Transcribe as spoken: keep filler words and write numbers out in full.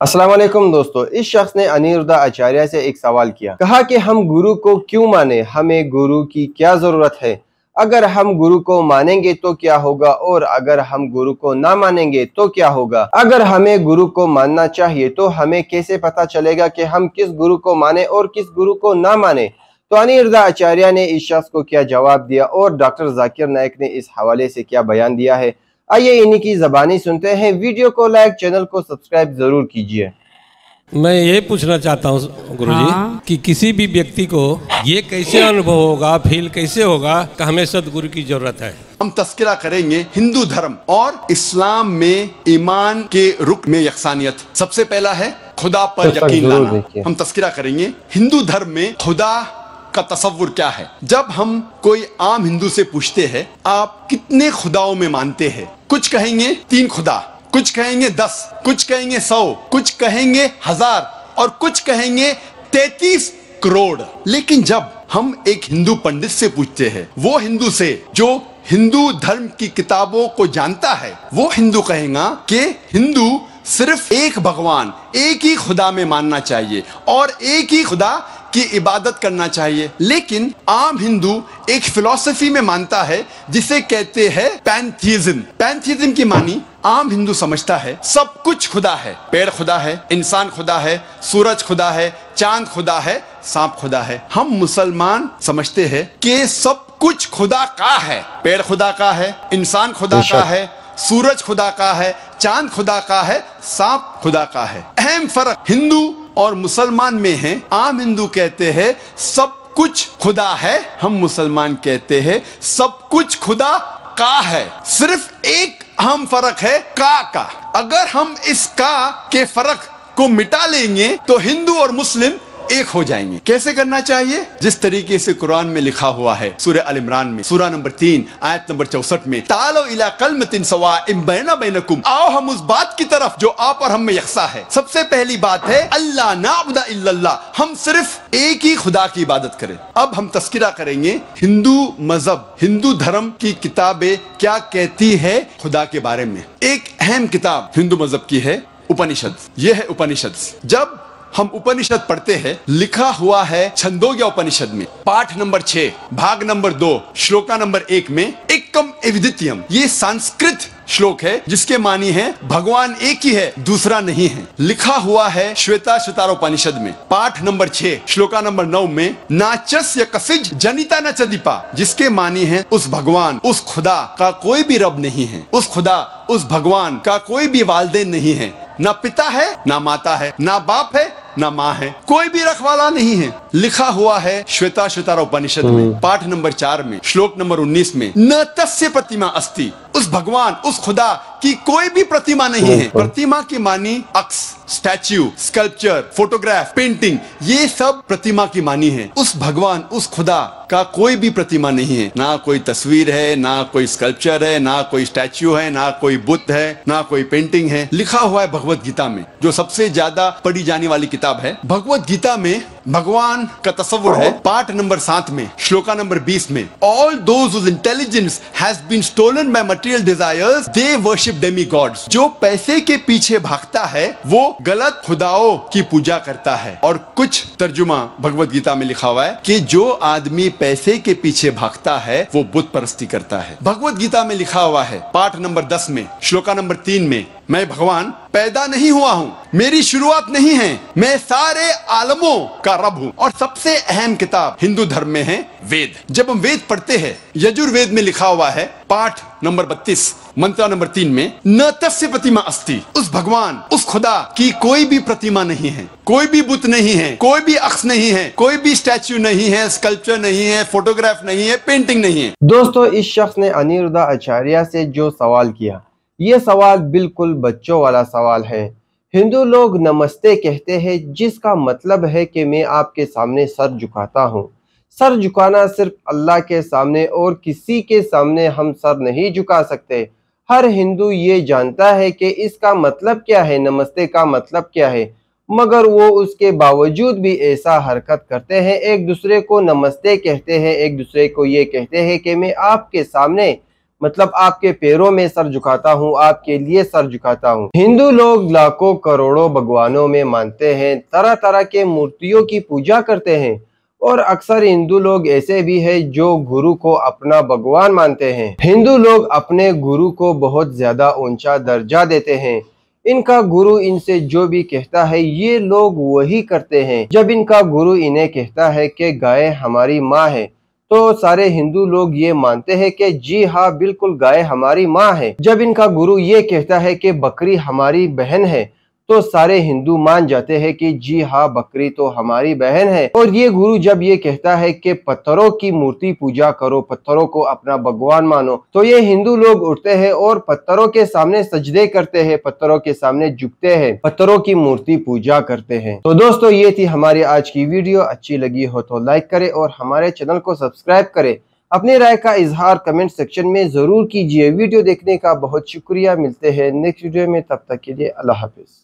अस्सलाम वालेकुम दोस्तों, इस शख्स ने अनिरुद्धा आचार्य से एक सवाल किया। कहा कि हम गुरु को क्यों माने, हमें गुरु की क्या जरूरत है, अगर हम गुरु को मानेंगे तो क्या होगा और अगर हम गुरु को ना मानेंगे तो क्या होगा। अगर हमें गुरु को मानना चाहिए तो हमें कैसे पता चलेगा कि हम किस गुरु को माने और किस गुरु को ना माने। तो अनिरुद्धा आचार्य ने इस शख्स को क्या जवाब दिया और डॉक्टर जाकिर नाइक ने इस हवाले से क्या बयान दिया है, आइए इन्हीं की ज़बानी सुनते हैं। वीडियो को लाइक, चैनल को सब्सक्राइब जरूर कीजिए। मैं ये पूछना चाहता हूँ गुरुजी, हाँ? कि किसी भी व्यक्ति को ये कैसे अनुभव होगा, फील कैसे होगा कि हमें सदगुरु की जरूरत है। हम तस्करा करेंगे हिंदू धर्म और इस्लाम में ईमान के रुक में यकसानियत। सबसे पहला है खुदा पर यकीन लाना। हम तस्करा करेंगे हिंदू धर्म में खुदा का तसव्वुर क्या है। जब हम कोई आम हिंदू से पूछते हैं आप कितने खुदाओं में मानते हैं, कुछ कहेंगे तीन खुदा, कुछ कहेंगे दस, कुछ कहेंगे सौ, कुछ कहेंगे हजार और कुछ कहेंगे तैतीस करोड़। लेकिन जब हम एक हिंदू पंडित से पूछते हैं, वो हिंदू से जो हिंदू धर्म की किताबों को जानता है, वो हिंदू कहेगा कि हिंदू सिर्फ एक भगवान, एक ही खुदा में मानना चाहिए और एक ही खुदा की इबादत करना चाहिए। लेकिन आम हिंदू एक फिलॉसफी में मानता है जिसे कहते हैं पैंथीइज्म। पैंथीइज्म की मानी आम हिंदू समझता है सब कुछ खुदा है। पेड़ खुदा है, इंसान खुदा है, सूरज खुदा है, चांद खुदा है, सांप खुदा है। हम मुसलमान समझते हैं कि सब कुछ खुदा का है। पेड़ खुदा का है, इंसान खुदा का है, सूरज खुदा का है, चांद खुदा का है, सांप खुदा का है। अहम फर्क हिंदू और मुसलमान में है। आम हिंदू कहते हैं सब कुछ खुदा है, हम मुसलमान कहते हैं सब कुछ खुदा का है। सिर्फ एक अहम फर्क है का का। अगर हम इस का के फर्क को मिटा लेंगे तो हिंदू और मुस्लिम एक हो जाएंगे। कैसे करना चाहिए? जिस तरीके से कुरान में लिखा हुआ है सूरह अल इमरान में सूरह नंबर तीन आयत नंबर चौसठ में, तालो इला कलमतिन सवाइम बैना बैनकुम, आओ हम उस बात की तरफ जो आप और हम में यकसा है। सबसे पहली बात है अल्लाह नाबुदा इल्लल्लाह, हम सिर्फ एक ही खुदा की इबादत करें। अब हम तस्किरा करेंगे हिंदू मजहब, हिंदू धर्म की किताबें क्या कहती है खुदा के बारे में। एक अहम किताब हिंदू मजहब की है उपनिषद। यह है उपनिषद। जब हम उपनिषद पढ़ते हैं, लिखा हुआ है छंदोग्य उपनिषद में पाठ नंबर छह भाग नंबर दो श्लोका नंबर एक में एकम एविदित्यम। ये संस्कृत श्लोक है जिसके मानी है भगवान एक ही है, दूसरा नहीं है। लिखा हुआ है श्वेता श्वेतारोपनिषद में पाठ नंबर छह श्लोका नंबर नौ में नाचस्य कसिज जनिता न चदीपा, जिसके मानी है उस भगवान, उस खुदा का कोई भी रब नहीं है। उस खुदा, उस भगवान का कोई भी वालिदैन नहीं है। ना पिता है, ना माता है, ना बाप है, ना माँ है, कोई भी रखवाला नहीं है। लिखा हुआ है श्वेता श्वेतारोपनिषद में पाठ नंबर चार में श्लोक नंबर उन्नीस में न तस्य प्रतिमा अस्ति, उस भगवान, उस खुदा की कोई भी प्रतिमा नहीं है। प्रतिमा की मानी अक्स, स्टैच्यू, स्कल्पचर, फोटोग्राफ, पेंटिंग, ये सब प्रतिमा की मानी है। उस भगवान, उस खुदा का कोई भी प्रतिमा नहीं है। ना कोई तस्वीर है, ना कोई स्कल्पचर है, ना कोई स्टैच्यू है, ना कोई बुत है, ना कोई पेंटिंग है। लिखा हुआ है भगवत गीता में, जो सबसे ज्यादा पढ़ी जाने वाली किताब है। भगवत गीता में भगवान का तस्वुर है पाठ नंबर सात में श्लोका नंबर बीस में, all those whose intelligence has been stolen by material desires they worship demigods. जो पैसे के पीछे भागता है वो गलत खुदाओं की पूजा करता है। और कुछ तर्जुमा भगवत गीता में लिखा हुआ है कि जो आदमी पैसे के पीछे भागता है वो बुत परस्ती करता है। भगवत गीता में लिखा हुआ है पाठ नंबर दस में श्लोका नंबर तीन में, मैं भगवान पैदा नहीं हुआ हूँ, मेरी शुरुआत नहीं है, मैं सारे आलमों का रब हूँ। और सबसे अहम किताब हिंदू धर्म में है वेद। जब हम वेद पढ़ते हैं, यजुर्वेद में लिखा हुआ है पाठ नंबर बत्तीस मंत्र नंबर तीन में न तस्य प्रतिमा अस्ति, उस भगवान, उस खुदा की कोई भी प्रतिमा नहीं है, कोई भी बुत नहीं है, कोई भी अक्स नहीं है, कोई भी स्टैच्यू नहीं है, स्कल्पचर नहीं है, फोटोग्राफ नहीं है, पेंटिंग नहीं है। दोस्तों, इस शख्स ने अनिरुद्धा आचार्य से जो सवाल किया, ये सवाल बिल्कुल बच्चों वाला सवाल है। हिंदू लोग नमस्ते कहते हैं, जिसका मतलब है कि मैं आपके सामने सर झुकाता हूँ। सर झुकाना सिर्फ अल्लाह के सामने और किसी के सामने हम सर नहीं झुका सकते। हर हिंदू ये जानता है कि इसका मतलब क्या है, नमस्ते का मतलब क्या है, मगर वो उसके बावजूद भी ऐसा हरकत करते हैं। एक दूसरे को नमस्ते कहते हैं, एक दूसरे को ये कहते हैं कि मैं आपके सामने मतलब आपके पैरों में सर झुकाता हूँ, आपके लिए सर झुकाता हूँ। हिंदू लोग लाखों करोड़ों भगवानों में मानते हैं, तरह तरह के मूर्तियों की पूजा करते हैं और अक्सर हिंदू लोग ऐसे भी हैं जो गुरु को अपना भगवान मानते हैं। हिंदू लोग अपने गुरु को बहुत ज्यादा ऊंचा दर्जा देते हैं। इनका गुरु इनसे जो भी कहता है ये लोग वही करते हैं। जब इनका गुरु इन्हें कहता है कि गाय हमारी माँ है तो सारे हिंदू लोग ये मानते हैं कि जी हाँ बिल्कुल गाय हमारी माँ है। जब इनका गुरु ये कहता है कि बकरी हमारी बहन है तो सारे हिंदू मान जाते हैं कि जी हाँ बकरी तो हमारी बहन है। और ये गुरु जब ये कहता है कि पत्थरों की मूर्ति पूजा करो, पत्थरों को अपना भगवान मानो, तो ये हिंदू लोग उठते हैं और पत्थरों के सामने सजदे करते हैं, पत्थरों के सामने झुकते हैं, पत्थरों की मूर्ति पूजा करते हैं। तो दोस्तों ये थी हमारी आज की वीडियो। अच्छी लगी हो तो लाइक करें और हमारे चैनल को सब्सक्राइब करें। अपनी राय का इजहार कमेंट सेक्शन में जरूर कीजिए। वीडियो देखने का बहुत शुक्रिया। मिलते हैं नेक्स्ट वीडियो में, तब तक के लिए अल्लाह हाफिज।